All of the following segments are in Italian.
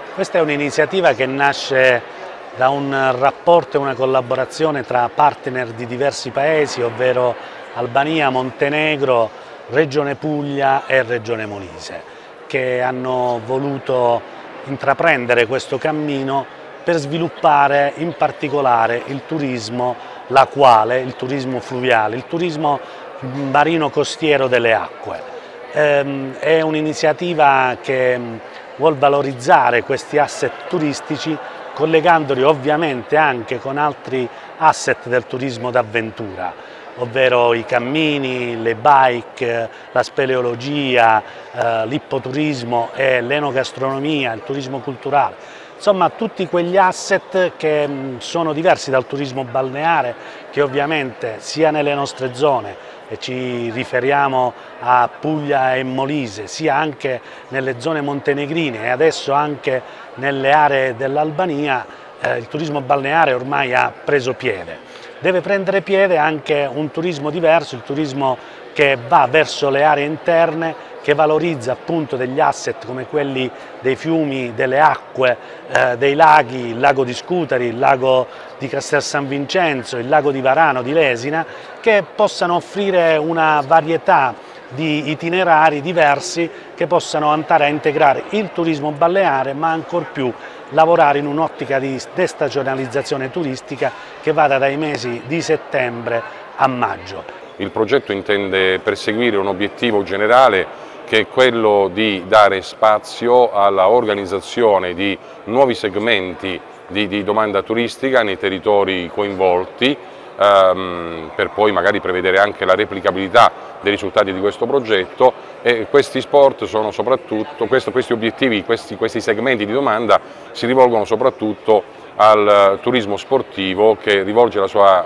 Questa è un'iniziativa che nasce da un rapporto e una collaborazione tra partner di diversi paesi, ovvero Albania, Montenegro, Regione Puglia e Regione Molise, che hanno voluto intraprendere questo cammino per sviluppare in particolare il turismo lacuale, il turismo fluviale, il turismo marino costiero delle acque. È un'iniziativa che vuol valorizzare questi asset turistici collegandoli ovviamente anche con altri asset del turismo d'avventura, ovvero i cammini, le bike, la speleologia, l'ippoturismo e l'enogastronomia, il turismo culturale. Insomma, tutti quegli asset che sono diversi dal turismo balneare, che ovviamente sia nelle nostre zone, e ci riferiamo a Puglia e Molise, sia anche nelle zone montenegrine e adesso anche nelle aree dell'Albania, il turismo balneare ormai ha preso piede. Deve prendere piede anche un turismo diverso, il turismo che va verso le aree interne, che valorizza appunto degli asset come quelli dei fiumi, delle acque, dei laghi, il lago di Scutari, il lago di Castel San Vincenzo, il lago di Varano, di Lesina, che possano offrire una varietà di itinerari diversi che possano andare a integrare il turismo balneare, ma ancor più lavorare in un'ottica di destagionalizzazione turistica che vada dai mesi di settembre a maggio. Il progetto intende perseguire un obiettivo generale che è quello di dare spazio alla organizzazione di nuovi segmenti di domanda turistica nei territori coinvolti, per poi magari prevedere anche la replicabilità dei risultati di questo progetto, e questi sport sono soprattutto, questi obiettivi, questi segmenti di domanda si rivolgono soprattutto al turismo sportivo, che rivolge la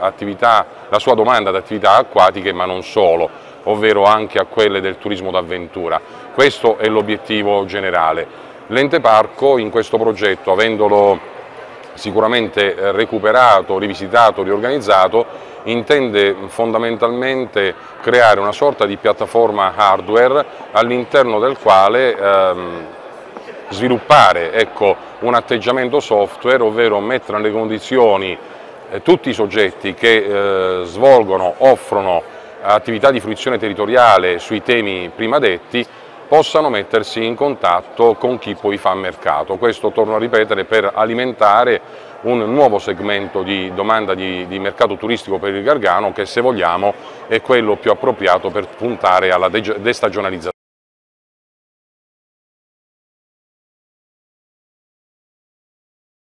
sua domanda ad attività acquatiche, ma non solo, ovvero anche a quelle del turismo d'avventura. Questo è l'obiettivo generale. L'ente parco in questo progetto, avendolo sicuramente recuperato, rivisitato, riorganizzato, intende fondamentalmente creare una sorta di piattaforma hardware all'interno del quale sviluppare un atteggiamento software, ovvero mettere nelle condizioni tutti i soggetti che offrono attività di fruizione territoriale sui temi prima detti, possano mettersi in contatto con chi poi fa mercato. Questo, torno a ripetere, per alimentare un nuovo segmento di domanda di mercato turistico per il Gargano, che, se vogliamo, è quello più appropriato per puntare alla destagionalizzazione.